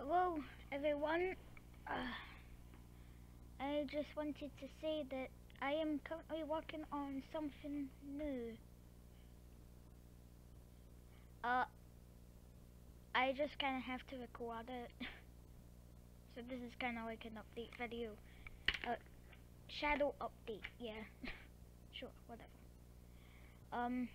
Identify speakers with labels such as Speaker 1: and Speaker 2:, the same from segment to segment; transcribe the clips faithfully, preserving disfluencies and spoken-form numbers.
Speaker 1: Hello everyone, uh, I just wanted to say that I am currently working on something new. Uh, I just kinda have to record it. So this is kinda like an update video. Uh, shadow update, yeah. Sure, whatever. Um,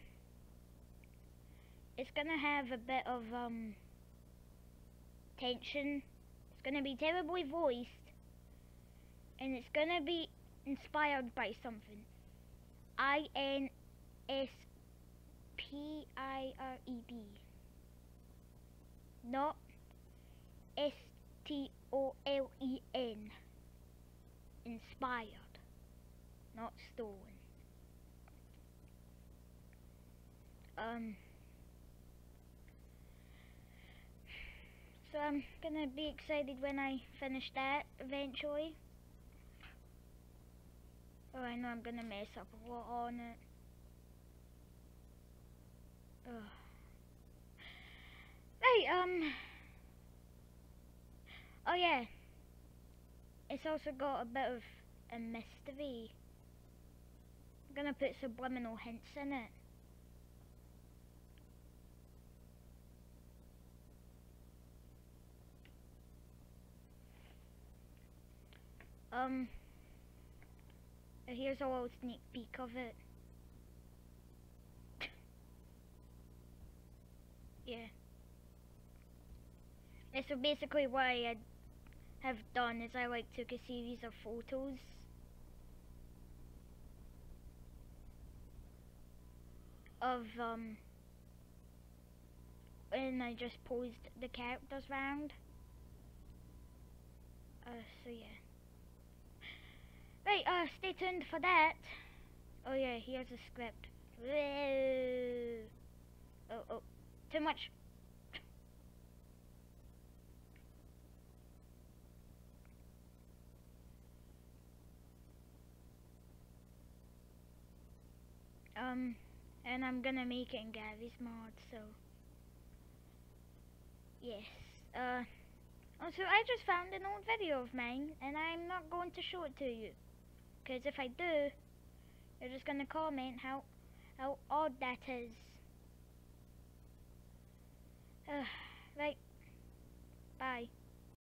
Speaker 1: it's gonna have a bit of, um, tension. It's gonna be terribly voiced. And it's gonna be inspired by something. I N S P I R E D. Not S T O L E N. Inspired. Not stolen. Um. So I'm gonna be excited when I finish that eventually. Oh, I know I'm gonna mess up a lot on it. Ugh. Right, um... Oh yeah. It's also got a bit of a mystery. I'm gonna put subliminal hints in it. Um... Here's a little sneak peek of it. Yeah. And so basically what I have done is I like took a series of photos of um and I just posed the characters round. Uh so yeah. Right, uh stay tuned for that. Oh yeah, here's a script. Oh oh too much. Um, and I'm gonna make it in Gary's mod, so yes. Uh, also I just found an old video of mine, and I'm not going to show it to you, because if I do, you're just gonna comment how how odd that is. Uh, right. Bye.